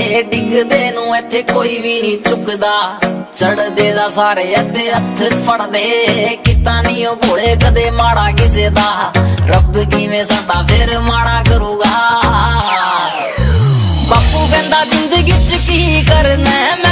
डिगदे नू इत्थे कोई भी नहीं चुकदा, चढ़दे दा सारे अद्धे हथ फड़दे, किता नहीं ओ भोले कदे माड़ा किसे दा, रब किवें साडा फिर माड़ा करूगा। बापू कहंदा जिंदगी च की करना